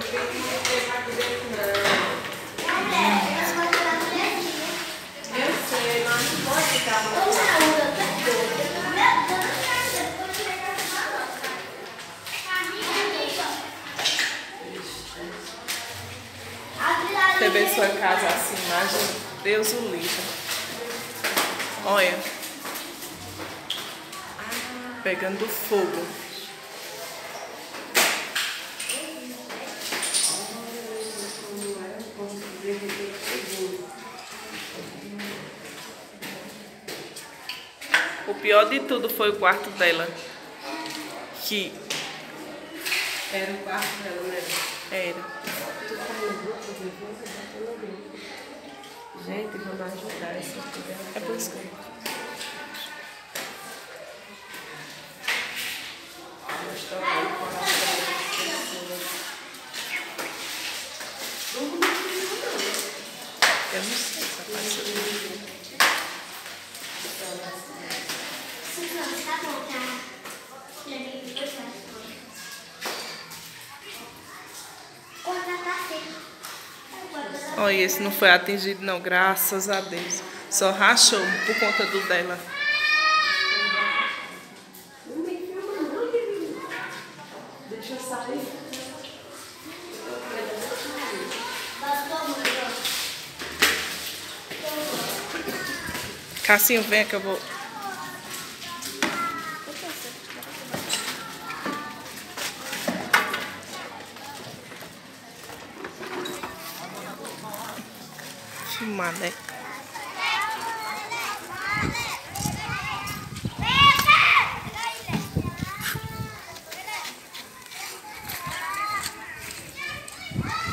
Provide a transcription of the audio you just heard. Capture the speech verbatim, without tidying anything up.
Você vê sua casa assim, imagina, Deus o livre. Olha. Pegando fogo. O pior de tudo foi o quarto dela. Que... Era o quarto dela, né? Era. Gente, vamos ajudar essa criança. É por isso que... Eu não sei se apareceu. Olha, esse não foi atingido não, graças a Deus. Só rachou por conta do dela. Deixa eu sair. Cassinho, vem que eu vou... Filmar, né?